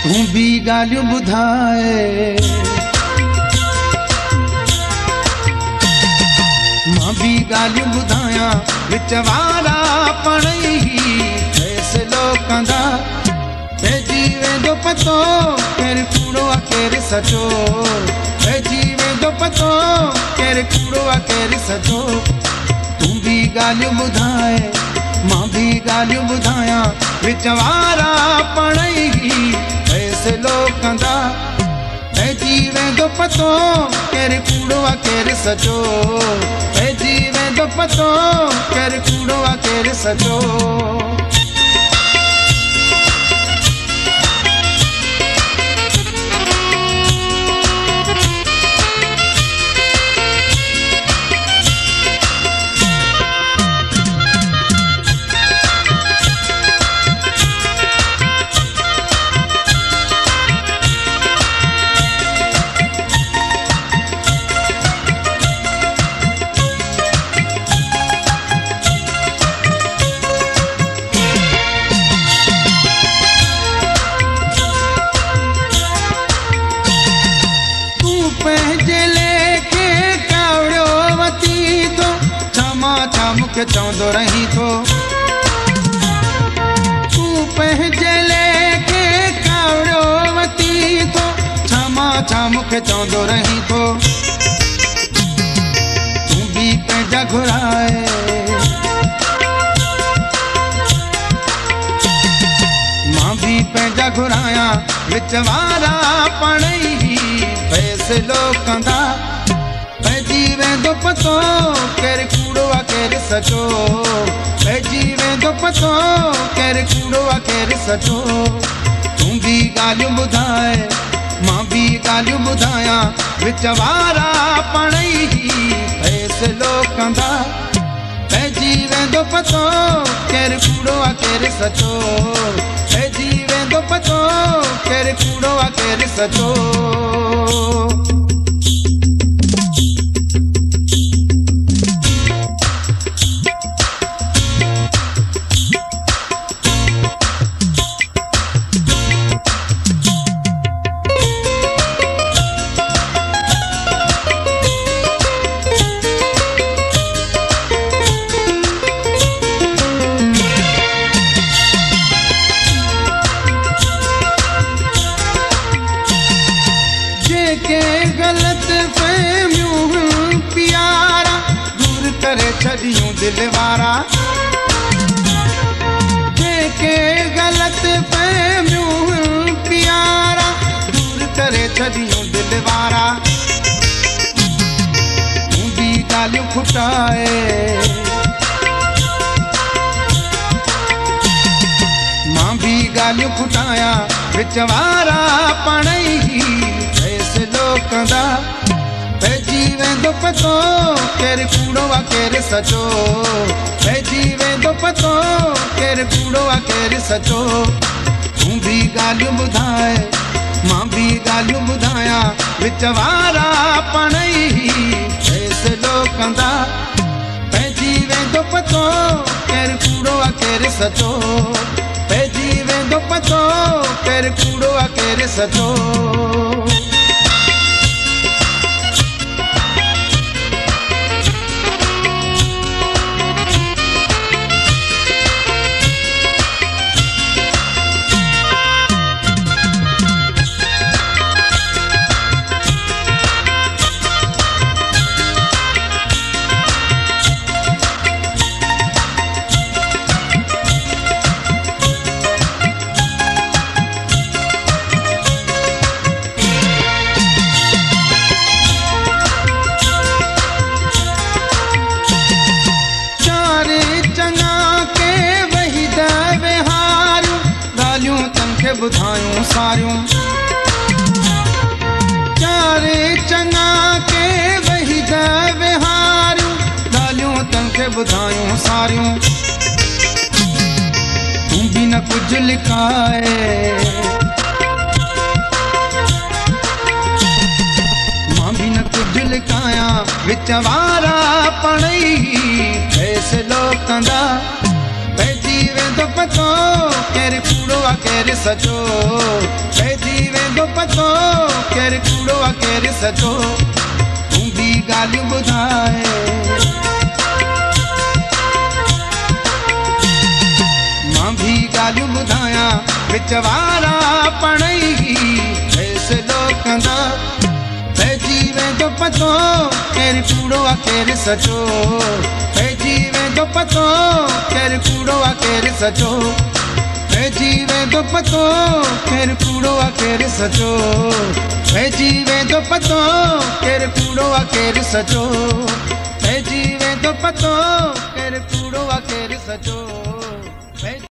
तूं भी ॻाल्हियूं ॿुधाए मां भी ॻाल्हियूं ॿुधायां विच वारा पाण ई फ़ैसिलो कंदा पइजी वेंदो पतो केरु कूड़ो आहे केरु सचो पइजी वेंदो पतो केरु कूड़ो आहे केरु सचो तूं भी ॻाल्हियूं ॿुधाए मां भी ॻाल्हियूं ॿुधायां विच वारा पाण ई फ़ैसिलो कंदा पइजी वेंदो पतो केरु कूड़ो आहे केरु सचो पइजी वेंदो पतो केरु कूड़ो आहे केरु सचो मूंखे चवंदो रही थो तूं पंहिंजे लेखे कावड़ो वती थो छा मूंखे चवंदो रही थो तूं भी पंहिंजा घुराए मां भी पंहिंजा घुरायां विच वारा पाण ई फ़ैसिलो कंदा पइजी वेंदो पतो केरु कूड़ो आहे केरु सचो पइजी वेंदो पतो केरु कूड़ो आहे केरु सचो तूं भी ॻाल्हियूं ॿुधाए मां भी ॻाल्हियूं ॿुधायां विच वारा पाण ई फ़ैसिलो कंदा पइजी वेंदो पतो केरु कूड़ो आहे केरु सचो पइजी वेंदो पतो केरु कूड़ो आहे केरु सचो छड़ियूं दिल वारा जेके गलत फ़हमियूं प्यारा दूर करे छड़ियूं दिल वारा तूं भी ॻाल्हियूं खुटाए मां भी ॻाल्हियूं खुटायां विच वारा पाण ई फ़ैसिलो कंदा पइजी वेंदो पतो केरु कूड़ो आहे केरु सचो पइजी वेंदो पतो केरु कूड़ो आहे केरु सचो तूं भी ॻाल्हियूं ॿुधाए मां भी ॻाल्हियूं ॿुधायां विच वारा पाण ई फ़ैसिलो कंदा पइजी वेंदो पतो केरु कूड़ो आहे केरु सचो पइजी वेंदो पतो केरु कूड़ो आहे केरु सचो ॿुधायूं सारियूं चारे चङा के वही विहारियूं ॻाल्हियूं तंखे ॿुधायूं सारियूं तूं भी न कुझु लिकाए मां भी न कुझु लिकायां विच वारा पाण ई फ़ैसिलो कंदा पइजी वेंदो पतो केरु कूड़ो आहे केरु सचो, पइजी वेंदो पतो केरु कूड़ो आहे केरु सचो। तूं बि ॻाल्हियूं ॿुधाए, मां बि ॻाल्हियूं ॿुधायां, विच वारा पाणई फ़ैसिलो कंदा। पइजी वेंदो पतो केरु कूड़ो आहे केरु सचो, पइजी वेंदो पतो केरु कूड़ो आहे केरु सचो, पइजी वेंदो पतो केरु कूड़ो आहे केरु सचो, पइजी वेंदो पतो केरु कूड़ो आहे केरु सचो, पइजी वेंदो पतो केरु कूड़ो आहे केरु सचो।